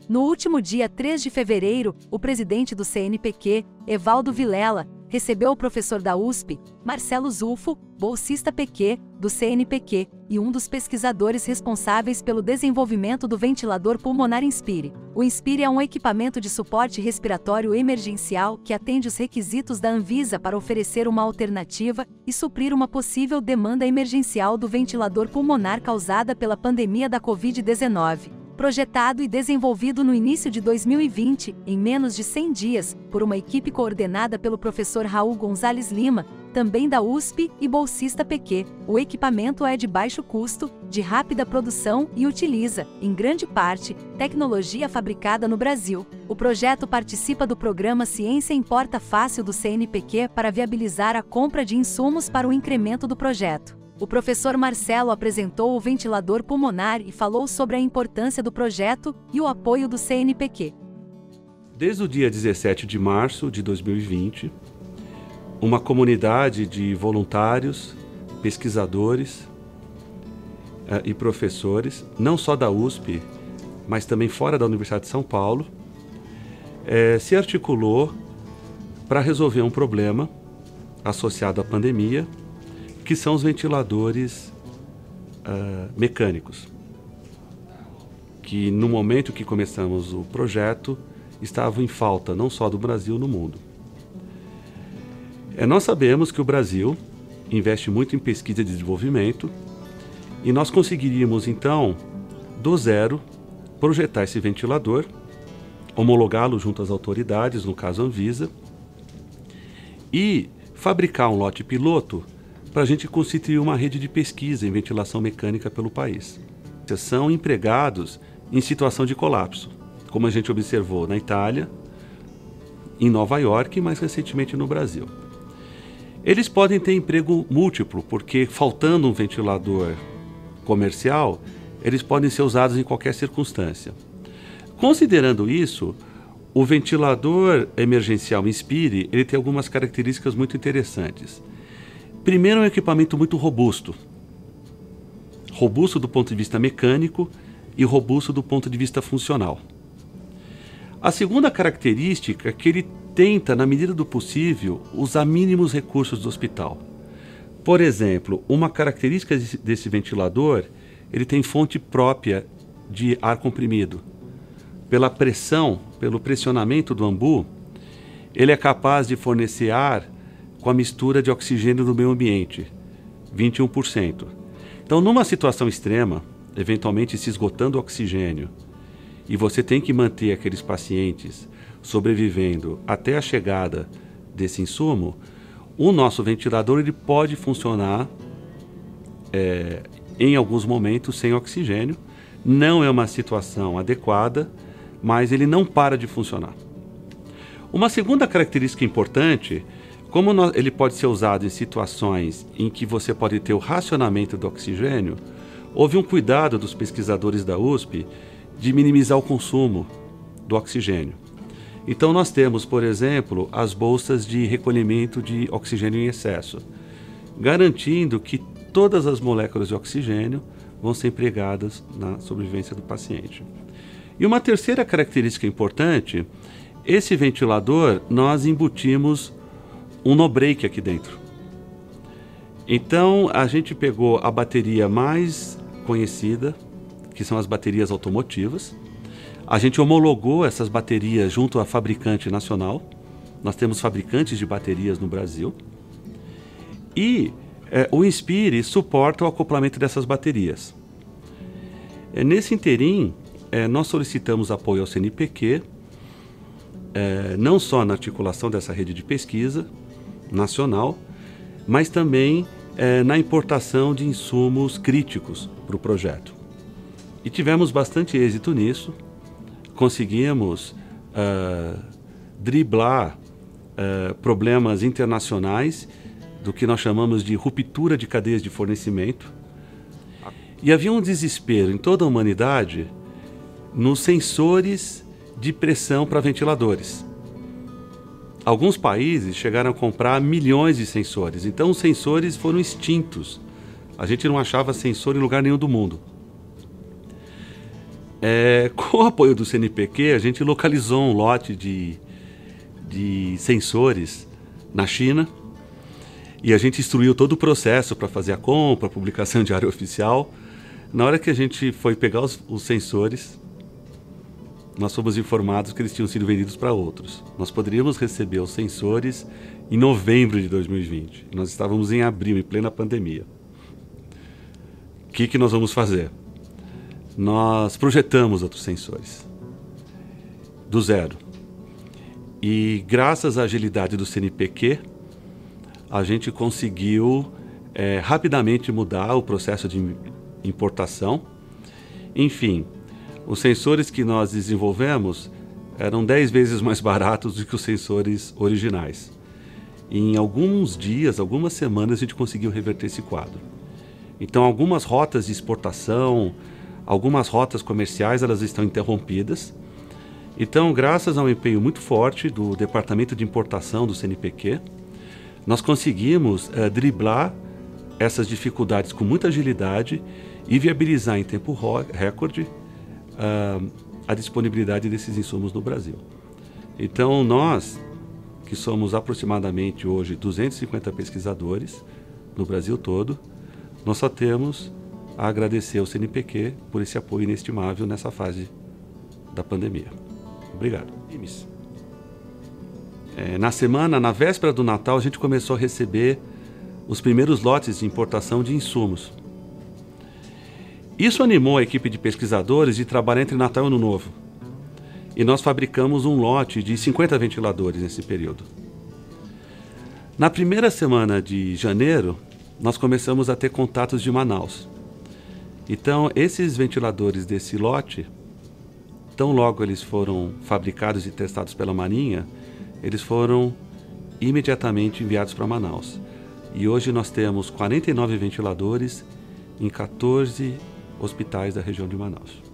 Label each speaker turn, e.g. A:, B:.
A: No último dia 3 de fevereiro, o presidente do CNPq, Evaldo Vilela, recebeu o professor da USP, Marcelo Zulfo, bolsista PQ, do CNPq, e um dos pesquisadores responsáveis pelo desenvolvimento do ventilador pulmonar Inspire. O Inspire é um equipamento de suporte respiratório emergencial que atende os requisitos da Anvisa para oferecer uma alternativa e suprir uma possível demanda emergencial do ventilador pulmonar causada pela pandemia da Covid-19. Projetado e desenvolvido no início de 2020, em menos de 100 dias, por uma equipe coordenada pelo professor Raul Gonzalez Lima, também da USP e bolsista PQ, o equipamento é de baixo custo, de rápida produção e utiliza, em grande parte, tecnologia fabricada no Brasil. O projeto participa do programa Ciência Importa Fácil do CNPq para viabilizar a compra de insumos para o incremento do projeto. O professor Marcelo apresentou o ventilador pulmonar e falou sobre a importância do projeto e o apoio do CNPq.
B: Desde o dia 17 de março de 2020, uma comunidade de voluntários, pesquisadores e professores, não só da USP, mas também fora da Universidade de São Paulo, se articulou para resolver um problema associado à pandemia, que são os ventiladores mecânicos, que no momento que começamos o projeto estavam em falta não só do Brasil, no mundo. Nós sabemos que o Brasil investe muito em pesquisa e desenvolvimento e nós conseguiríamos então, do zero, projetar esse ventilador, homologá-lo junto às autoridades, no caso a Anvisa, e fabricar um lote piloto para a gente constituir uma rede de pesquisa em ventilação mecânica pelo país. São empregados em situação de colapso, como a gente observou na Itália, em Nova York e mais recentemente no Brasil. Eles podem ter emprego múltiplo, porque faltando um ventilador comercial, eles podem ser usados em qualquer circunstância. Considerando isso, o ventilador emergencial Inspire, ele tem algumas características muito interessantes. Primeiro, é um equipamento muito robusto. Robusto do ponto de vista mecânico e robusto do ponto de vista funcional. A segunda característica é que ele tenta, na medida do possível, usar mínimos recursos do hospital. Por exemplo, uma característica desse ventilador, ele tem fonte própria de ar comprimido. Pela pressão, pelo pressionamento do ambu, ele é capaz de fornecer ar com a mistura de oxigênio do meio ambiente, 21%. Então, numa situação extrema, eventualmente se esgotando o oxigênio, e você tem que manter aqueles pacientes sobrevivendo até a chegada desse insumo, o nosso ventilador ele pode funcionar em alguns momentos sem oxigênio. Não é uma situação adequada, mas ele não para de funcionar. Uma segunda característica importante, como ele pode ser usado em situações em que você pode ter o racionamento do oxigênio, houve um cuidado dos pesquisadores da USP de minimizar o consumo do oxigênio. Então nós temos, por exemplo, as bolsas de recolhimento de oxigênio em excesso, garantindo que todas as moléculas de oxigênio vão ser empregadas na sobrevivência do paciente. E uma terceira característica importante, esse ventilador nós embutimos um no-break aqui dentro. Então a gente pegou a bateria mais conhecida, que são as baterias automotivas. A gente homologou essas baterias junto à fabricante nacional. Nós temos fabricantes de baterias no Brasil. E o Inspire suporta o acoplamento dessas baterias. Nesse interim, nós solicitamos apoio ao CNPq, não só na articulação dessa rede de pesquisa nacional, mas também na importação de insumos críticos para o projeto. E tivemos bastante êxito nisso, conseguimos driblar problemas internacionais do que nós chamamos de ruptura de cadeias de fornecimento. E havia um desespero em toda a humanidade nos sensores de pressão para ventiladores. Alguns países chegaram a comprar milhões de sensores, então os sensores foram extintos. A gente não achava sensor em lugar nenhum do mundo. Com o apoio do CNPq, a gente localizou um lote de sensores na China e a gente instruiu todo o processo para fazer a compra, a publicação de área oficial. Na hora que a gente foi pegar os sensores, nós fomos informados que eles tinham sido vendidos para outros. Nós poderíamos receber os sensores em novembro de 2020. Nós estávamos em abril, em plena pandemia. O que nós vamos fazer? Nós projetamos outros sensores, do zero. E graças à agilidade do CNPq, a gente conseguiu rapidamente mudar o processo de importação. Enfim, os sensores que nós desenvolvemos eram 10 vezes mais baratos do que os sensores originais. Em alguns dias, algumas semanas, a gente conseguiu reverter esse quadro. Então, algumas rotas de exportação, algumas rotas comerciais, elas estão interrompidas. Então, graças a um empenho muito forte do Departamento de Importação do CNPq, nós conseguimos driblar essas dificuldades com muita agilidade e viabilizar em tempo recorde a disponibilidade desses insumos no Brasil. Então, nós, que somos aproximadamente hoje 250 pesquisadores no Brasil todo, nós só temos a agradecer ao CNPq por esse apoio inestimável nessa fase da pandemia. Obrigado. Na véspera do Natal, a gente começou a receber os primeiros lotes de importação de insumos. Isso animou a equipe de pesquisadores de trabalhar entre Natal e Ano Novo. E nós fabricamos um lote de 50 ventiladores nesse período. Na primeira semana de janeiro, nós começamos a ter contatos de Manaus. Então, esses ventiladores desse lote, tão logo eles foram fabricados e testados pela Marinha, eles foram imediatamente enviados para Manaus. E hoje nós temos 49 ventiladores em 14 hospitais da região de Manaus.